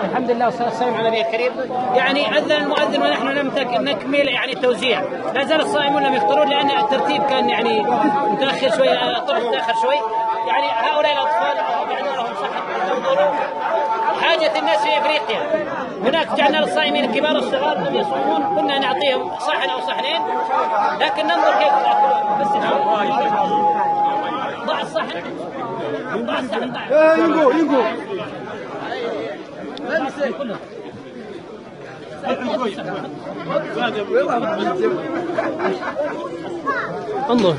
الحمد لله والصلاة والسلام على النبي الكريم. يعني أذن المؤذن ونحن لم نكمل يعني التوزيع، لا زال الصائمون لم يفطرون لأن الترتيب كان يعني متأخر شوي، الطرق متأخر شوي. يعني هؤلاء الأطفال جعلنا لهم صحن تنظروا حاجة الناس في إفريقيا. هناك جعلنا للصائمين الكبار الصغار لم يصومون كنا نعطيهم صحن أو صحنين، لكن ننظر كيف يأكلون. بس ضع الصحن، ضع الصحن، ينقو انظر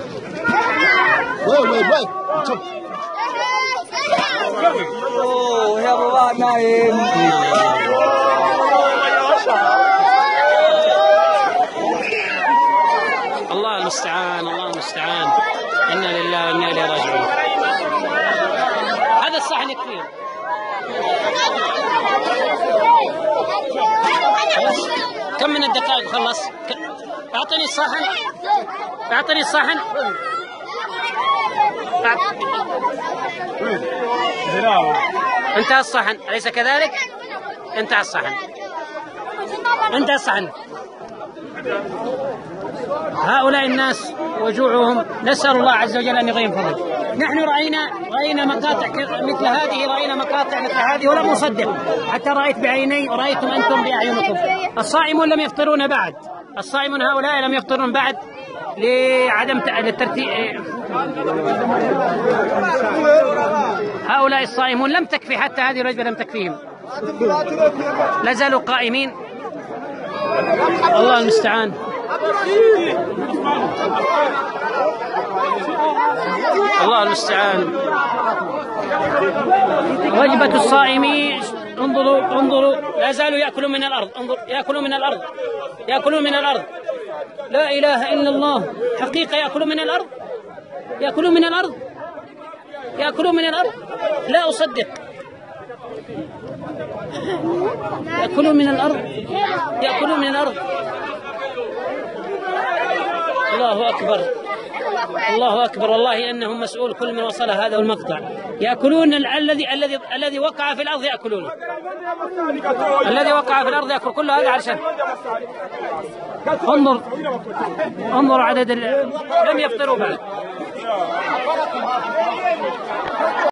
يا بابا نايم. الله المستعان، الله المستعان. إنا لله وإنا إليه راجعون. هذا الصحن كثير. كم من الدقائق خلص؟ أعطني الصحن، أعطني الصحن. انتهى الصحن أليس كذلك؟ انتهى الصحن، انتهى الصحن. هؤلاء الناس وجوعهم نسأل الله عز وجل أن يغيم فضله. نحن رأينا مقاطع مثل هذه، رأينا مقاطع مثل هذه ولم نصدق، حتى رأيت بعيني ورأيتم أنتم بأعينكم. الصائمون لم يفطرون بعد، الصائمون هؤلاء لم يفطرون بعد لعدم الترتيب. هؤلاء الصائمون لم تكفي، حتى هذه الوجبة لم تكفيهم، لا زالوا قائمين. الله المستعان. الله المستعان. وجبة الصائمين، انظروا لا زالوا يأكلون من الأرض، انظر يأكلون من الأرض، يأكلون من الأرض. لا إله إلا الله، حقيقة يأكلون من الأرض، يأكلون من الأرض، يأكلون من الأرض، لا أصدق. يأكلون من الأرض، يأكلون من الأرض. الله أكبر، الله أكبر. والله أنهم مسؤول كل من وصل هذا المقطع. يأكلون الذي وقع في الأرض، يأكلونه، الذي وقع في الأرض يأكل كل هذا علشان. انظر عدد لم يفطروا بعد.